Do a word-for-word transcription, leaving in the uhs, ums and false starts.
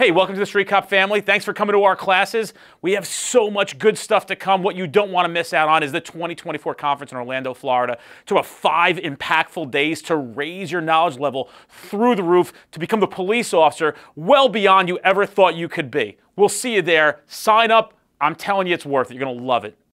Hey, welcome to the Street Cop family. Thanks for coming to our classes. We have so much good stuff to come. What you don't want to miss out on is the twenty twenty-four conference in Orlando, Florida. To have five impactful days to raise your knowledge level through the roof to become the police officer well beyond you ever thought you could be. We'll see you there. Sign up. I'm telling you it's worth it. You're going to love it.